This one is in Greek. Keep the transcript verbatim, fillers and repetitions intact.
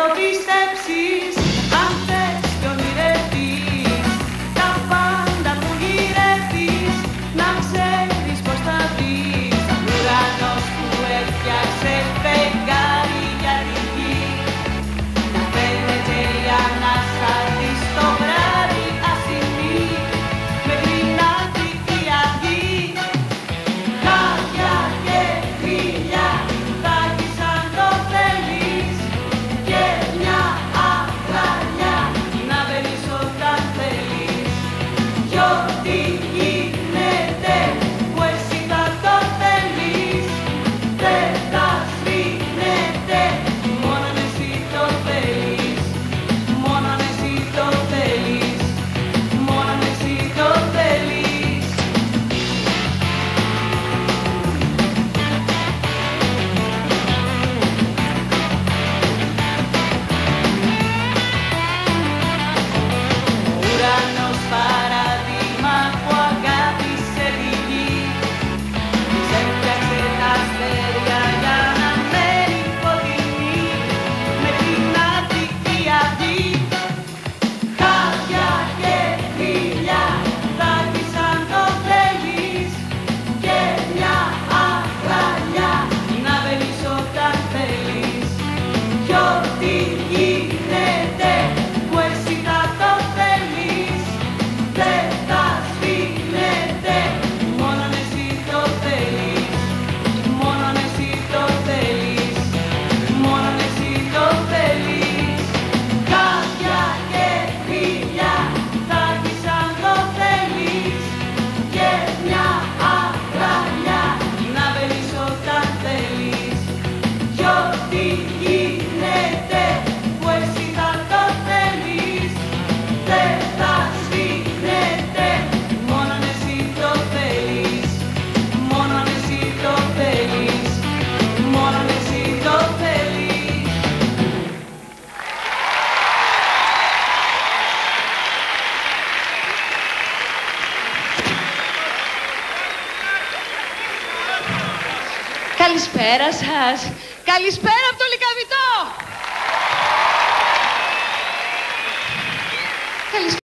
το πιστέψεις, αν θες κι ονειρευτείς τα πάντα που γυρεύεις, να ξέρεις πως θα βρεις ουρανός που έφτιαξε φεγγάρι για τη γη. Να φαίνεται η ανάσα της το βράδυ ασυνή, μέχρι να φύγει η αυγή. Χάδια και κρύλια θα έχεις αν το θέλεις, και μια αγραλιά να μπαίνεις όταν θέλεις. Κι ό,τι γίνεται που εσύ θα το θέλεις, δεν θα σβήνεται, μόνον εσύ το θέλεις. Μόνον εσύ το θέλεις, μόνον εσύ το θέλεις. Ο ουρανός παράδειγμα που αγάπησε τη γη, της έφτιαξε τα αστέρια για να μένει φωτεινή, μέχρι να φύγει η αυγή. Χάδια και κρύλια θα έχεις αν το θέλεις, και μια αγραλιά να μπαίνεις όταν θέλεις. Κι ό,τι γίνεται που εσύ θα το θέλεις, δεν θα σβήνεται, μόνον εσύ το θέλεις. Μόνον εσύ το θέλεις, μόνον εσύ το θέλεις. Χάδια και κρύλια θα έχεις αν το θέλεις, και μια αγραλιά να μπαίνεις όταν θέλεις. Κι ό,τι γίνεται που εσύ θα το θέλεις, δεν θα σβήνεται, μόνον εσύ το θέλεις. Μόνον εσύ το θέλεις, μόνον εσύ το θέλεις. Καλησπέρα σας. Καλησπέρα από το Λυκαβί.